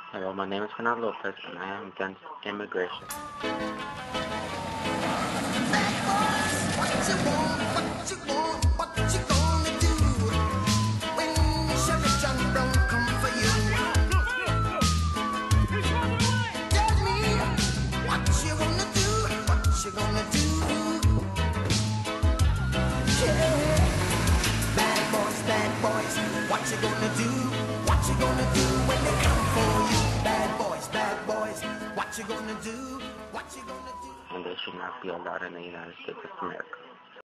Hello, my name is Fernando Lopez, and I am against immigration. What you gonna do? What you gonna do when they come for you? Bad boys, what you gonna do? What you gonna do? And they should not be allowed in the United States of America.